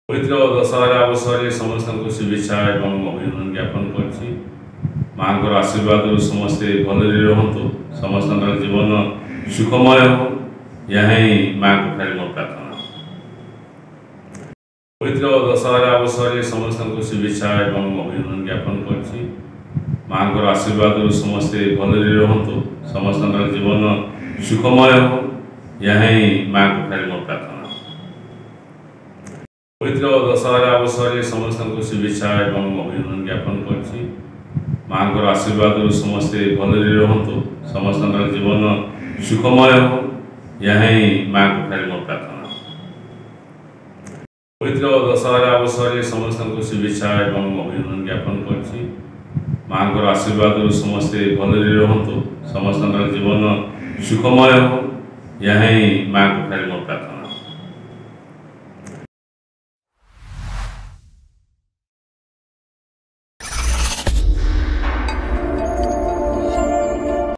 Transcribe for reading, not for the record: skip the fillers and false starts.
पवित्र दशहरा अवसर में समस्त को शुभेच्छा एवं अभिनंदन ज्ञापन करछि। माँ को आशीर्वाद समस्ते भलरे रहतु, समस्त जीवन सुखमय हो, यही माँ को खाली मो प्रार्थना। पवित्र दशहरा अवसर में समस्त को शुभेच्छा एवं अभिनंदन ज्ञापन करछि। माँ को आशीर्वाद समस्ते भलरे रहतु, समस्त जीवन सुखमय हो, यही माँ को खाली मो प्रार्थना। पवित्र दशहरा अवसर में समस्त को शुभेच्छा एवं अभिनंदन ज्ञापन करछि। माँ को आशीर्वाद समस्ते भलरे रहतु, समस्त जीवन सुखमय हो, यही माँ को खाली मो प्रार्थना। पवित्र दशहरा अवसर में समस्त को शुभेच्छा एवं अभिनंदन ज्ञापन करछि। माँ को आशीर्वाद समस्ते भलरे रहतु, समस्त जीवन सुखमय हो, यही माँ को खाली मो प्रार्थना।